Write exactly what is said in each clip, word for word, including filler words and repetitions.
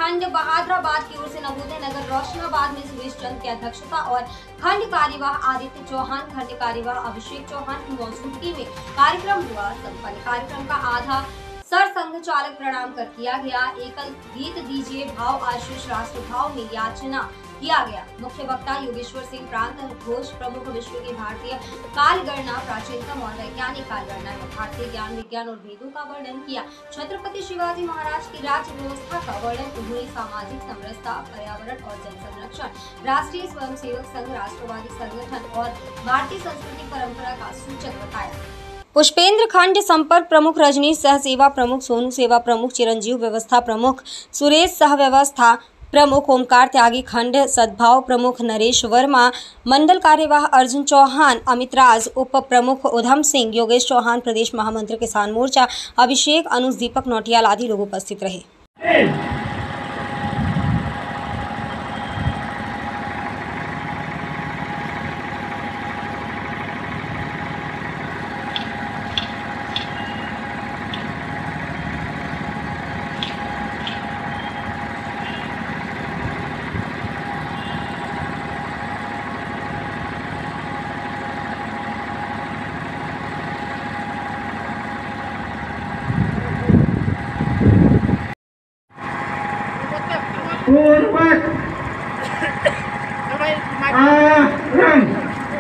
खंड बहादुराबाद की ओर से नवोदय नगर रोशनाबाद में सुरेश चंद की अध्यक्षता और खंड कार्यवाह आदित्य चौहान, खंड कार्यवाह अभिषेक चौहान की मौजूदगी में कार्यक्रम हुआ संपन्न। कार्यक्रम का आधा सर संघ चालक प्रणाम कर किया गया। एकल गीत दीजिए भाव आशीष राष्ट्र भाव में याचना किया गया। मुख्य वक्ता योगेश्वर सिंह प्रांत घोष प्रमुख विश्व की भारतीय कालगणना प्राचीनतम और वैज्ञानिक कालगणना में भारतीय ज्ञान विज्ञान और वेदों का वर्णन किया। छत्रपति शिवाजी महाराज की राज्य व्यवस्था का वर्णन उन्होंने सामाजिक समरसता, पर्यावरण और जल संरक्षण, राष्ट्रीय स्वयंसेवक संघ, राष्ट्रवादी संगठन और भारतीय संस्कृति परंपरा का सूचक बताया। पुष्पेंद्र खंड संपर्क प्रमुख रजनीश, सह सेवा प्रमुख सोनू, सेवा प्रमुख चिरंजीव, व्यवस्था प्रमुख सुरेश, सह व्यवस्था प्रमुख ओमकार त्यागी, खंड सद्भाव प्रमुख नरेश वर्मा, मंडल कार्यवाह अर्जुन चौहान, अमित राज, उप प्रमुख उधम सिंह, योगेश चौहान, प्रदेश महामंत्री किसान मोर्चा अभिषेक, अनुज, दीपक नौटियाल आदि लोग उपस्थित रहे। पूर्वक आरंभ।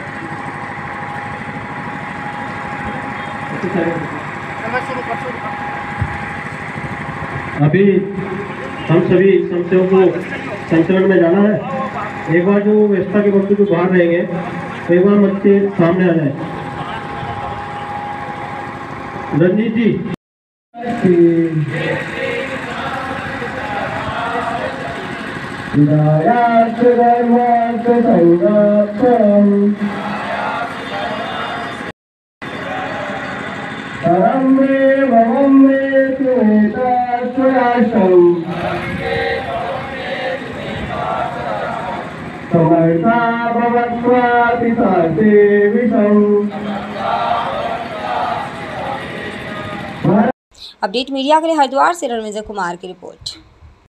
अभी हम सभी संशयों को संचरण में जाना है। एक बार जो व्यवस्था के वक्त जो बाहर रहेंगे तो एक बार बच्चे सामने आ जाए। रंजीत जी विदायात् धर्मात् संरक्षणम् परं मे भवं मे तुमेताश्रयाशम् समर्था भवत्वाति साते विषम्। अपडेट मीडिया के लिए हरिद्वार से रणविजय कुमार की रिपोर्ट।